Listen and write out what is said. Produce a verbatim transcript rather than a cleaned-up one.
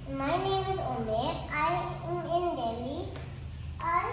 My name is Omer. I am in Delhi. I